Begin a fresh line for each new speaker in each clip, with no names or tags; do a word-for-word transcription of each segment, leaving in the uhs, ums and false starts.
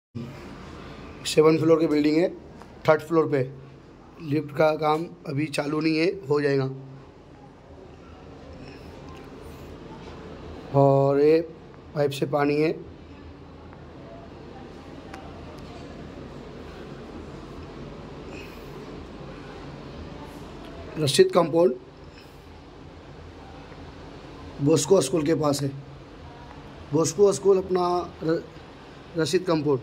Seven floor की building है, third floor पे। लिफ्ट का काम अभी चालू नहीं है, हो जाएगा। और ये पाइप से पानी है। रशीद कंपाउंड बॉस्को स्कूल के पास है। बॉस्को स्कूल अपना र, रशीद कंपाउंड।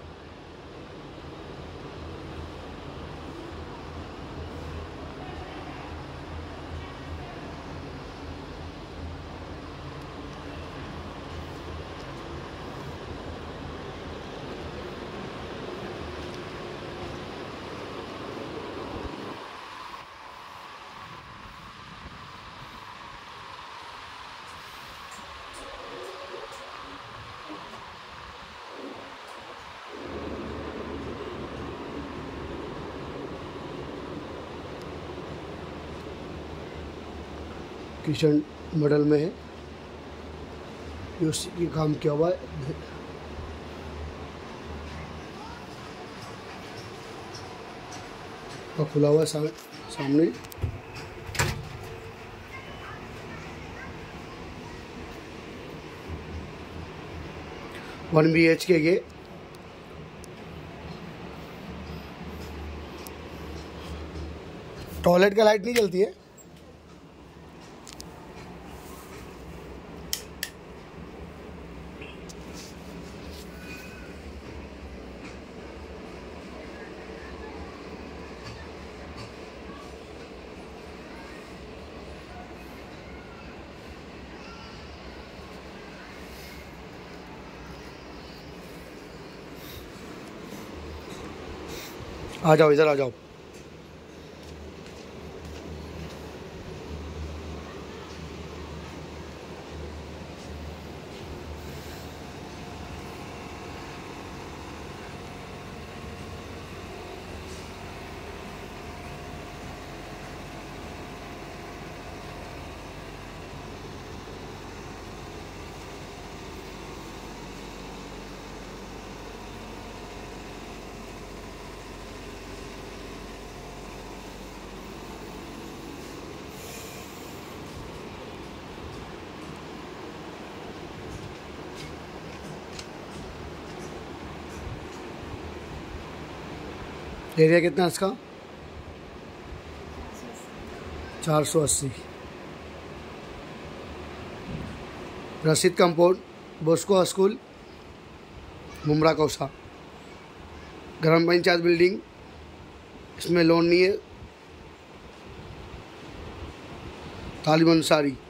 किचन मॉडल में है, यूसी की काम किया हुआ है। और खुला हुआ सा, सामने वन बी एच के ये टॉयलेट का लाइट नहीं जलती है। आ जाओ, इधर आ जाओ। एरिया कितना है इसका? चार सौ अस्सी। Rashid compound, Bosco school, Mumbra Kausa, ग्राम पंचायत बिल्डिंग। इसमें लोन नहीं है, तालिब अंसारी।